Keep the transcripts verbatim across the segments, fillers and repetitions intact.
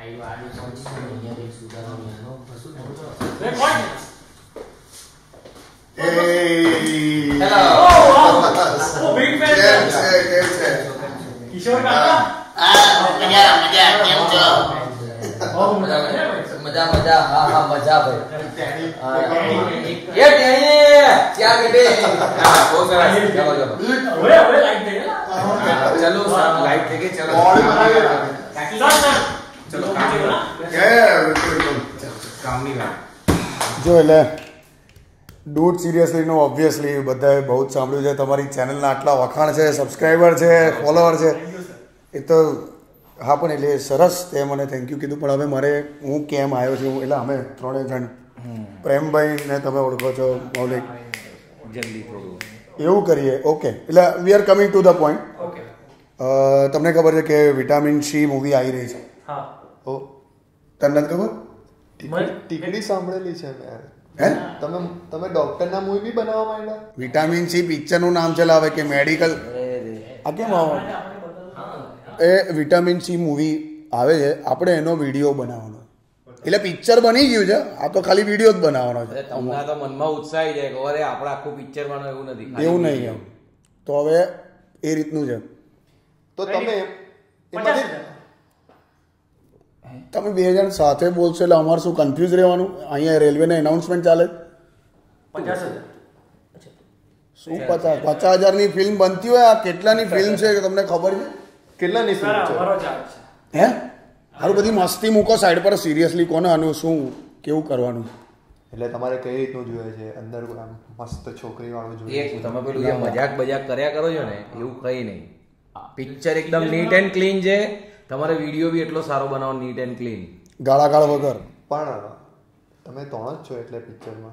આઈ આડી સોની અહીંયા એક સુધારવાનો કશું નહીં રે કોણ Hey! Hello! Oh, oh, big fan! કેમ છે કેમ છે કિશોર કાકા આ મજા મજા કેમ છો બહુ મજા મજા મજા હા હા મજા ભાઈ એ એ ટેણી ક્યાં કે બે બહુ સરસ ચલો ચલો ઓરે ઓરે લાઈટ દે ચલો સાહેબ લાઈટ થઈ ગઈ ચલો બોડી બનાવી કાકી સર ચલો કે કામની વાત જો એટલે ડૂડ સિરિયસલી નો ઓબ્વિયસલી બધાએ બહુ જ સાંભળ્યું છે તમારી ચેનલના આટલા વખાણ છે સબસ્ક્રાઈબર છે ફોલોવર છે એ તો હા પણ એટલે સરસ તે મને થેન્ક યુ કીધું પણ હવે મારે હું કેમ આવ્યો છું એટલે અમે ત્રણેય જણ પ્રેમભાઈને તમે ઓળખો છો મૌલિક જલ્દી થોડું એવું કરીએ ઓકે એટલે we are coming to the point okay તમને ખબર છે કે વિટામિન સી મૂવી આવી રહી છે હા ઓ તમને નથી ખબર ટીકડી સાંભળેલી છે મેં હે તમે તમે ડોક્ટરના મૂવી બી બનાવવા માંડ્યા વિટામિન સી પિક્ચરનું નામ ચલાવે કે મેડિકલ આ કેમ આવે એ વિટામિન સી મૂવી આવે છે આપણે એનો વિડીયો બનાવવાનો એટલે પિક્ચર બની ગયું છે આ તો ખાલી વિડીયો જ બનાવવાનો છે તમને તો મનમાં ઉત્સાહ આવી જાય કે અરે આપણે આખું પિક્ચર બનાવ એવું નથી એવું નહીં એમ તો હવે એ રીતનું છે તો તમે એમાંથી તમે બે જણ સાથે બોલશો એટલે અમારે શું કન્ફ્યુઝ રહેવાનું અહીંયા રેલવેને એનાઉન્સમેન્ટ ચાલે પચાસ હજાર શું પચાસ પચાસ હજારની ફિલ્મ બનતી હોય આ કેટલાની ફિલ્મ છે કે તમને ખબર છે કેટલાની સર ફિલ્મ છે અમારો ચાર્જ છે હે સારું બધી મસ્તી મૂકો સાઈડ પર સિરિયસલી કોને આનું શું કેવું કરવાનું એટલે તમારે કઈ રીતનું જોઈએ છે અંદર આમ મસ્ત છોકરી વાળું જોઈએ એક તમે પેલું જે મજાક બજાક કર્યા કરો છો ને એવું કઈ નહીં પિક્ચર એકદમ નીટ એન્ડ ક્લીન છે તમારે વિડીયો બી એટલો સારો બનાવો નીટ એન્ડ ક્લીન ગાળા ગાળ વગર પણ તમે ત્રણ જ છો એટલે પિક્ચરમાં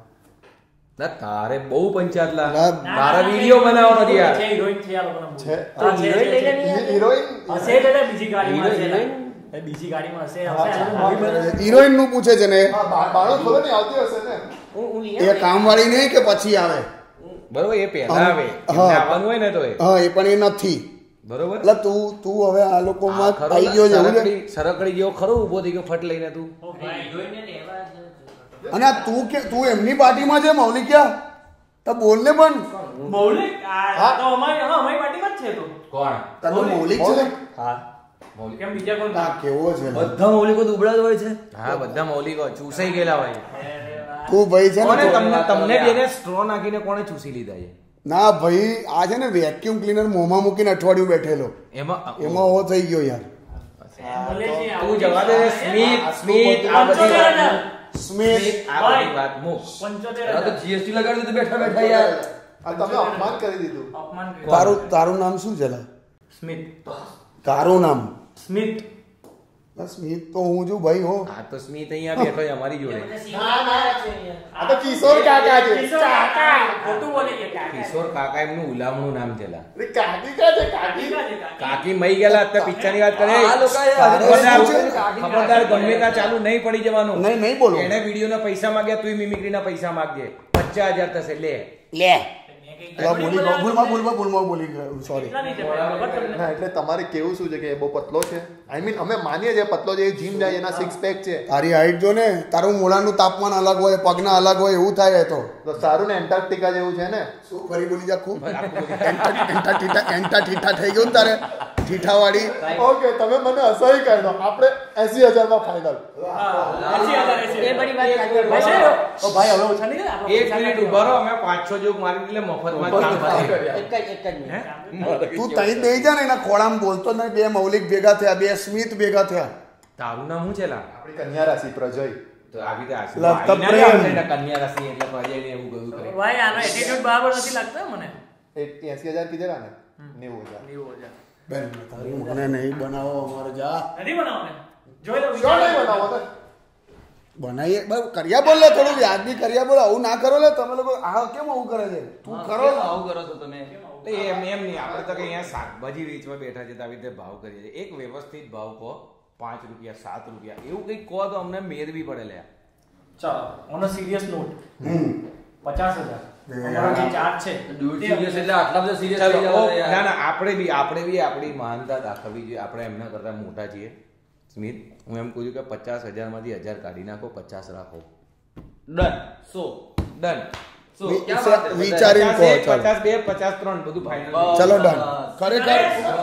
ના તારે બહુ પંચાયત લા ના, તારે વિડીયો બનાવવાનો છે યાર છે હિરોઈન છે આ લોકોના છે હા, છે, છે, છે. હિરોઈન હશે એટલે એટલે બીજી ગાડીમાં હશે એટલે. એ બીજી ગાડીમાં હશે હશે આ લોકો movie બનાવે. હિરોઈન નું પૂછે છે ને હા બા- બાળક ખબર નહીં આવતી હશે ને એ કામ વાળી નહીં કે પછી આવે બરોબર એ પહેલા આવે હા. એમને આવવાનું હોય ને તો એ હા એ પણ એ નથી બરોબર એટલે તું તું હવે આ લોકોમાં ખરો આવી ગયો છે એવું છે સરકડી સરકડી જેવો ખરો ઊભો થઈ ગયો ફટ લઈને તું ઓ ભાઈ. હિરોઈને લેવા જ અને આ તું કે તું એમની પાર્ટીમાં છે મૌલિક્યા તો બોલ ને પણ મૌલિક આ તો અમારી હા અમારી પાર્ટીમાં જ છે તો કોણ તારો મૌલિક છે ને? હા મૌલિક કેમ બીજા કોણ આ કેવો છે ને? બધા મૌલિકો દુબળા જ હોય છે હા બધા મૌલિકો ચૂસાઈ ગયેલા હોય તું ભાઈ છે કોને ને તમને તમને બેને સ્ટ્રો નાખીને કોણે ચૂસી લીધા છે ના ભાઈ આ છે ને વેક્યુમ ક્લીનર મોંમાં મૂકીને અઠવાડિયું બેઠેલો એમાં એમાં ઓ થઈ ગયો યાર મળે છે તું જવા દે ને, સ્મિત સ્મિત આ બધી પંચોતેર વાત હજાર. સ્મિત આ બધી વાત મૂક પંચોતેર આ તો હજાર. જીએસટી લગાડી દીધું બેઠા બેઠા યાર આ તમે અપમાન કરી દીધું અપમાન કર્યું. તારું તારું નામ શું છે લા? સ્મિત તારું નામ સ્મિત ના, સ્મિત તો હું છું ભાઈ હો આ તો સ્મિત અહીંયા બેઠો છે અમારી જોડે ના ના છે આ તો કિશોર કાકા છે કિશોર કાકા. ખોટું બોલે છે કાકા. કિશોર કાકા એમનું ઉલામણું નામ છે લા. અરે કાકી ક્યાં છે કાકી કાકા છે કાકા. કાકી મઈ ગયેલા અત્યારે પિક્ચર ની વાત કરે આ લોકોએ ખબરદાર શું છે? ખબરદાર ગમે ત્યાં ચાલુ નહીં પડી જવાનું નહીં નહીં બોલો એને વિડીયો ના પૈસા માંગ્યા તું મિમિક્રી ના પૈસા માંગજે પચાસ હજાર થશે લે લે મેં કઈ એટલે બોલી ગયો. ભૂલમાં ભૂલમાં ભૂલમાં બોલી ગયો સોરી કેટલા નહીં છે ભાઈ? ખબર તમને? ના એટલે તમારે કેવું શું છે કે એ બહુ પતલો છે આઈ મીન અમે માનીએ છીએ પતલો છે જીમ જાય એના સિક્સ પેક છે તારી હાઈટ જો ને તારું મોઢાનું તાપમાન અલગ હોય પગના અલગ હોય એવું થાય એ તો તો સારું ને એન્ટાર્કટિકા જેવું છે ને શું ફરી બોલી જા ખૂબ એન્ટા એન્ટા ટીટા એન્ટા ટીટા થઈ ગયું ને તારે ઠીઠાવાળી ઓકે તમે મને હસાઈ કાઢો આપણે એસી હજાર માં ફાઇનલ હા, એંસી હજાર, એંસી હજાર. એ બધી વાત કાઢી. ભાઈ છે? ઓ ભાઈ હવે ઓછા નહીં કરે? આપણે એક ઓછા મિનિટ કાઢીએ. ઉભા રહો અમે પાંચસો જોક મારી એટલે મફતમાં જ કામ કરીએ. એક જ એક જ મિનિટ. તું તઈ દઈ જા ને એના ખોળામાં બોલતો જ નહીં બે મૌલિક ભેગા થયા બે સ્મિત ભેગા થયા તારું નામ શું છે લા આપણી કન્યા રાશિ પ્રજય તો આવી રીતે આશીર્વાદ લવ આવીને પ્રેમ. આપણે એને કન્યા રાશિ એટલે પ્રજાને એવું બધું કરે ભાઈ આનો એટીટ્યુડ બરાબર નથી લાગતો મને એસી હજાર કીધેલા ને નેવું હજાર એવું છે. બેન તારી મને નહીં બનાવો અમારે જા નથી બનાવવાને? જોઈ લો શું નહીં બનાવો તો બનાવીએ બસ કર્યા બોલ લે થોડું વ્યાજબી કર્યા બોલ આવું ના કરો લે તમે લોકો આ કેમ આવું કરે છે તું કરો ને. આવું કરો છો તમે તો એમ એમ નહીં આપણે તો કે અહીંયા શાકભાજી વેચવા બેઠા છે તો આવી રીતે ભાવ કરીએ છીએ એક વ્યવસ્થિત ભાવ કહો પાંચ રૂપિયા સાત રૂપિયા એવું કંઈક કહો તો અમને મેર બી પડે લે ચાલો ઓન અ સિરિયસ નોટ હમ પચાસ હજાર અમારો જે ચાર્જ છે સિરિયસ એટલે આટલા બધા સિરિયસ થઈ જવા ના ના આપણે બી આપણે બી આપણી મહાનતા દાખવવી જોઈએ આપણે એમના કરતા મોટા છીએ સ્મિત હું એમ કહું છું કે પચાસ હજારમાંથી હજાર કાઢી નાખો, પચાસ રાખો. ડન સો ડન. સો વિ- ક્યાં વાત હે? વિચારીને કહો, ચાલો. પચાસ બે પચાસ ત્રણ બધું ફાઇનલ. ચલો ડન. ખરેખર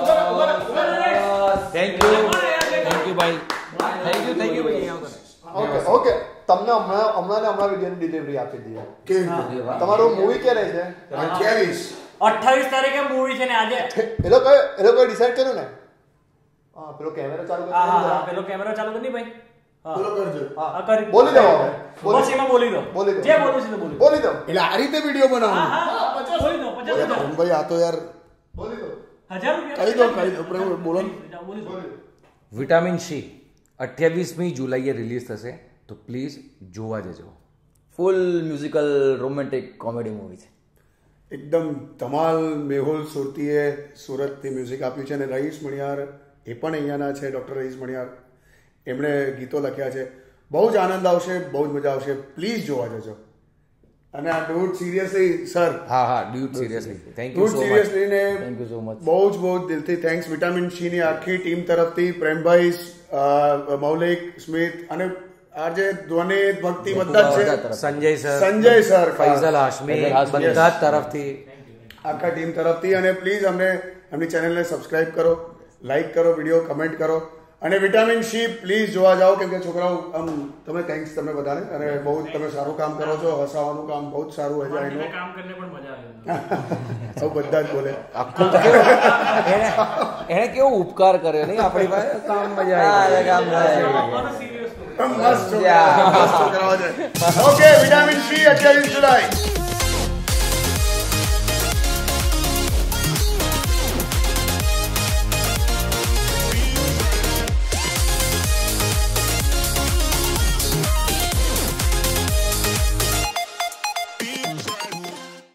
થેન્ક યુ થેન્ક યુ ભાઈ, થેન્ક યુ થેન્ક યુ ભાઈ. ઓકે ઓકે તમને હમણાં હમણાં ને હમણાં વિડીયોની ડિલિવરી આપી દઈએ. કેવી રીતે? તમારું મૂવી ક્યારે છે? અઠ્યાવીસ અઠ્ઠાવીસ તારીખે મૂવી છે ને આજે. એ લોકો એ લોકોએ ડિસાઈડ કર્યું ને? હા પેલો કેમેરા ચાલુ હા હા હા, કરી પેલો કેમેરો ચાલુ કરી ભાઈ. હા બોલો કરજો. હા કરી બોલી દો હવે. બસ એમાં બોલી દો. બોલી દો. જે બોલવું છે તે બોલી દો. બોલી દો એટલે આ રીતે વિડીયો હા બનાવવાનો. હા હા, બોલી દો પચાસ હજાર. ભાઈ આ તો યાર બોલી દો હજાર રૂપિયા કહી દો કહી દો પ્રભુ, બોલો ને. બોલી દો. વિટામિન સી અઠ્યાવીસમી જુલાઈએ રિલીઝ થશે, તો પ્લીઝ જોવા જજો. Full musical romantic comedy movie છે. એકદમ ધમાલ. મેહુલ સુરતીએ સુરતથી મ્યુઝિક આપ્યું છે અને રહીશ મણિયાર એ પણ અહીંયાના છે, ડૉક્ટર રહીશ મણિયાર. એમણે ગીતો લખ્યા છે. બહુ જ આનંદ આવશે, બહુ જ મજા આવશે. પ્લીઝ જોવા જજો. અને આ ડૂડ સિરિયસલી સર હા હા dude seriously thank you dude so much. Seriously ને થેન્ક યુ સો મચ. બહુ જ બહુ જ દિલથી થેન્ક્સ વિટામિન સી ની આખી ટીમ તરફથી, પ્રેમભાઈ, અ, મૌલિક, સ્મિત અને આજે ધ્વનિ ભક્તિ બધા જ છે, સંજય સર, સંજય સર, ફૈઝલ હાશમી, ફૈઝલ હાશમી. બધા જ તરફથી આખા ટીમ તરફથી. અને પ્લીઝ અમને એમની ચેનલને સબસ્ક્રાઇબ કરો, લાઈક કરો, વિડીયો કમેન્ટ કરો અને વિટામિન સી પ્લીઝ જોવા જાઓ, કેમ કે છોકરાઓ આમ તમે થેન્ક્સ તમે બધાને, અને બહુ જ તમે સારું કામ કરો છો. હસાવાનું કામ બહુ જ સારું હોય છે. મને કામ કરીને પણ મજા આવે. સૌ બધા જ બોલે. આખું કેવું એને એને કેવો ઉપકાર કર્યો નહીં આપણી પાસે, કામ મજા આવી. કામ થાય. આવવાનું serious. મસ્ત છોકરા, મસ્ત છોકરાઓ છે. ઓકે વિટામિન સી અઠ્યાવીસ જુલાઈ.